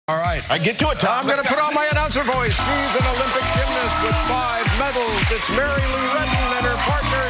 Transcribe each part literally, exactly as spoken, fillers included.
All right. I get to it, Tom. I'm going to put on my announcer voice. She's an Olympic gymnast with five medals. It's Mary Lou Retton and her partner,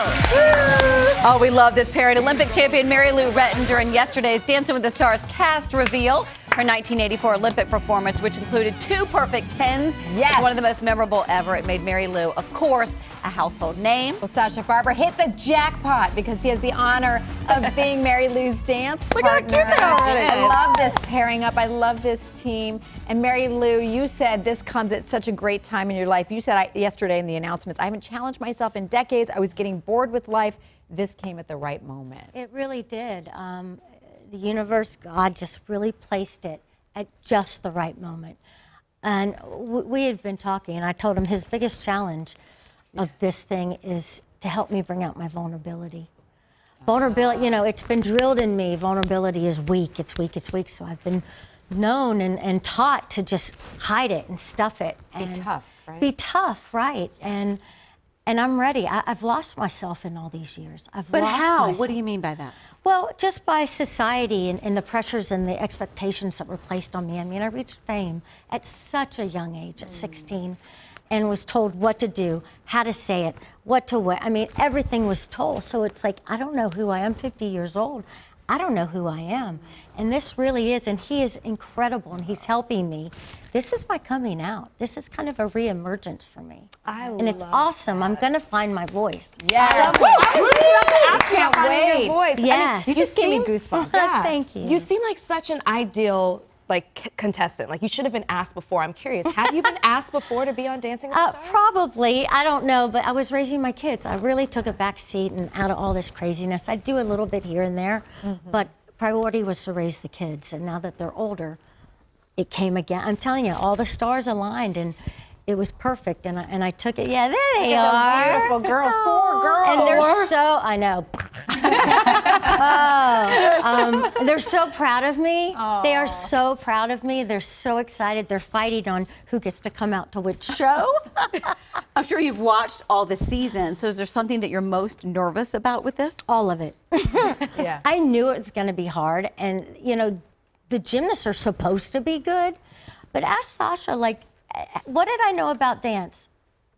Sacha. Oh, we love this pairing. Olympic champion Mary Lou Retton during yesterday's Dancing with the Stars cast reveal. Her nineteen eighty-four Olympic performance, which included two perfect tens. Yes. It's one of the most memorable ever. It made Mary Lou, of course, a household name. Well, Sacha Farber hit the jackpot because he has the honor of being Mary Lou's dance Look how partner. cute they are already. I love this pairing up. I love this team. And Mary Lou, you said this comes at such a great time in your life. You said I, yesterday in the announcements, I haven't challenged myself in decades. I was getting bored with life. This came at the right moment. It really did. Um, the universe, God, just really placed it at just the right moment. And w we had been talking, and I told him his biggest challenge of this thing is to help me bring out my vulnerability. Vulnerability, you know, it's been drilled in me. Vulnerability is weak, it's weak, it's weak. So I've been known and, and taught to just hide it and stuff it. And be tough, right? Be tough, right. And and I'm ready. I, I've lost myself in all these years. I've But lost how? myself. What do you mean by that? Well, just by society and, and the pressures and the expectations that were placed on me. I mean, I reached fame at such a young age, at sixteen, and was told what to do, how to say it, what to wear. I mean, everything was told. So it's like, I don't know who I am, fifty years old. I don't know who I am. And this really is, and he is incredible, and he's helping me. This is my coming out. This is kind of a re-emergence for me. I and it's love awesome. that. I'm going to find my voice. Yes. I was just about to ask you Can't about finding wait. your voice. Yes. You You just gave me seem- goosebumps. Yeah. Thank you. You seem like such an ideal like c- contestant. Like you should have been asked before. I'm curious. Have you been asked before to be on Dancing with Uh, the Stars? probably. I don't know, but I was raising my kids. I really took a back seat and out of all this craziness. I do a little bit here and there, Mm-hmm. but priority was to raise the kids. And now that they're older, it came again. I'm telling you, all the stars aligned, and it was perfect. And I, and I took it. Yeah, there they Look at are. those beautiful girls. Four girls. And they're so, I know. oh, um, they're so proud of me. They are so proud of me. They're so excited. They're fighting on who gets to come out to which show. I'm sure you've watched all the seasons. So is there something that you're most nervous about with this? All of it. Yeah. I knew it was going to be hard. And, you know, the gymnasts are supposed to be good. But ask Sacha, like, what did I know about dance?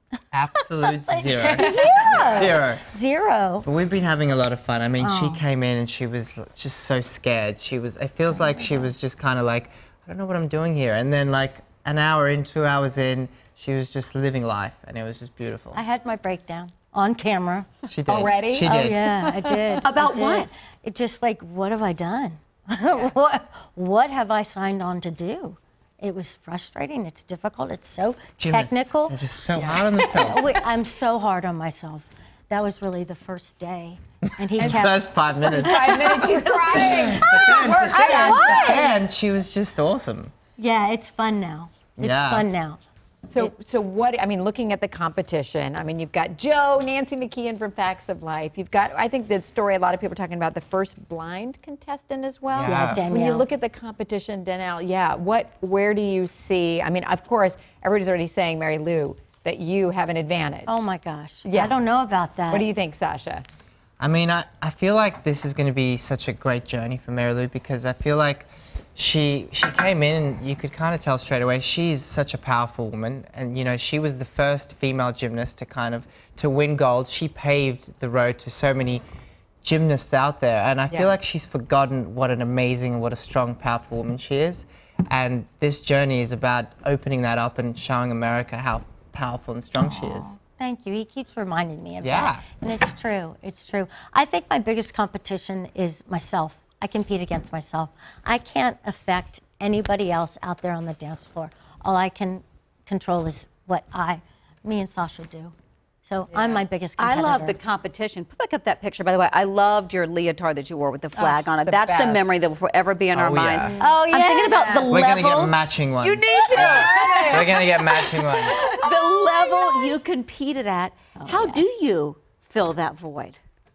Absolute zero. Zero. Zero. Zero. But we've been having a lot of fun. I mean, Oh. she came in and she was just so scared. She was, it feels like she was just kind of like, I don't know what I'm doing here. And then like an hour in, two hours in, she was just living life, and it was just beautiful. I had my breakdown on camera. She did. Already? She Oh, did. yeah, I did. About I did. what? It just like, what have I done? what, what have I signed on to do? It was frustrating. It's difficult. It's so Gymnasts, technical. They're just so hard on themselves. Oh, wait, I'm so hard on myself. That was really the first day. And he The kept... first five minutes. Five minutes, she's crying. But then, but then, I was. but then she was just awesome. Yeah, it's fun now. It's Yeah. fun now. So, so what, I mean, looking at the competition, I mean, you've got Joe, Nancy McKeon from Facts of Life. You've got, I think the story a lot of people are talking about, the first blind contestant as well. Yeah. Yeah, Danielle. When you look at the competition, Danielle, yeah, what, where do you see, I mean, of course, everybody's already saying, Mary Lou, that you have an advantage. Oh my gosh. Yes. I don't know about that. What do you think, Sacha? I mean, I, I feel like this is going to be such a great journey for Mary Lou, because I feel like she she came in and you could kind of tell straight away she's such a powerful woman, and you know, she was the first female gymnast to kind of to win gold. She paved the road to so many gymnasts out there, and I feel Yeah. like she's forgotten what an amazing and what a strong, powerful woman she is. And this journey is about opening that up and showing America how powerful and strong she is. Thank you. He keeps reminding me of Yeah. that. And it's true. It's true. I think my biggest competition is myself. I compete against myself. I can't affect anybody else out there on the dance floor. All I can control is what I, me and Sacha do. So I'm my biggest I competitor. love the competition. Put back up that picture, by the way. I loved your leotard that you wore with the flag on it. the That's the best. memory that will forever be in our Oh, minds. yeah. Oh, I'm thinking about the We're level. gonna get matching ones. You need to. We're gonna get matching ones. The level you competed at. How yes. do you fill that void?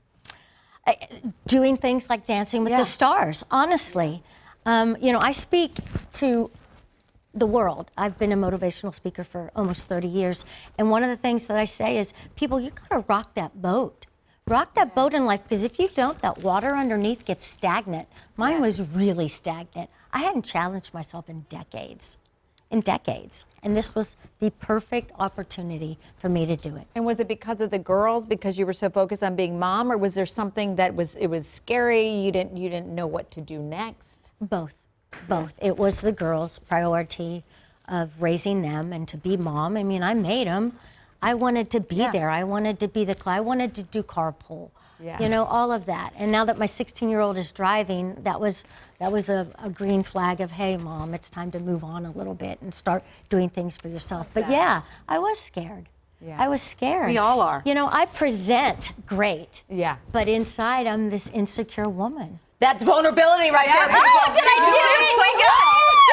Doing things like Dancing with Yeah. the Stars, honestly. Um, you know, I speak to the world. I've been a motivational speaker for almost thirty years. And one of the things that I say is, people, you gotta rock that boat. Rock that boat in life, because if you don't, that water underneath gets stagnant. Mine was really stagnant. I hadn't challenged myself in decades, in decades. And this was the perfect opportunity for me to do it. And was it because of the girls, because you were so focused on being mom, or was there something that was, it was scary, you didn't, you didn't know what to do next? Both, both. It was the girls' priority of raising them and to be mom. I mean, I made them. I wanted to be Yeah. there. I wanted to be the, I wanted to do carpool. Yeah. You know, all of that. And now that my sixteen-year-old is driving, that was that was a, a green flag of, hey, Mom, it's time to move on a little bit and start doing things for yourself. But yeah, I was scared. Yeah. I was scared. We all are. You know, I present great. Yeah. But inside, I'm this insecure woman. That's vulnerability right there. Oh, did I do it?